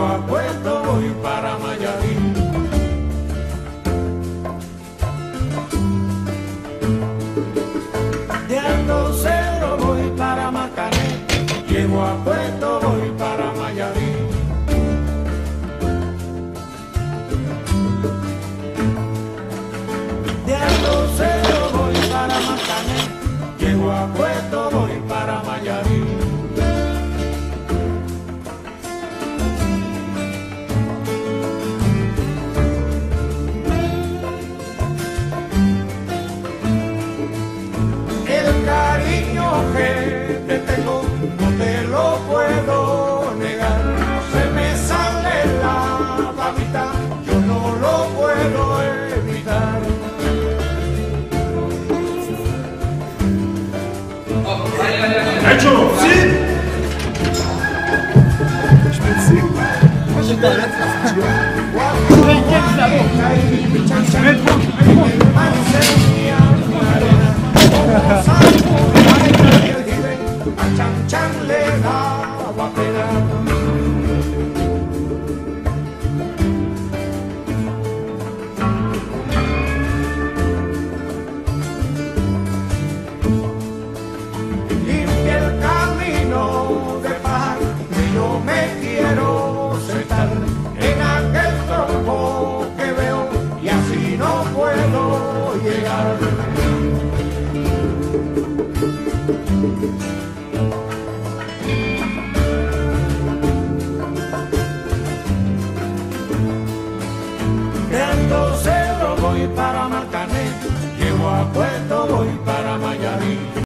llego a Puerto, voy para Mayarí. De Alto Cedro voy para Marcané, llego a Puerto, voy para Mayarí. De Alto Cedro voy para Marcané, llego a Puerto, voy para Mayarí. El cariño que te tengo no te lo puedo negar. Se me sale la babita, yo no lo puedo evitar. ¡Hecho! ¡Sí! A Chan Chan le daba pena. Limpia el camino de paz, que yo me quiero sentar en aquel tronco que veo y así no puedo llegar. De Alto Cedro voy para Marcané, llego a Puerto, voy para Mayarí.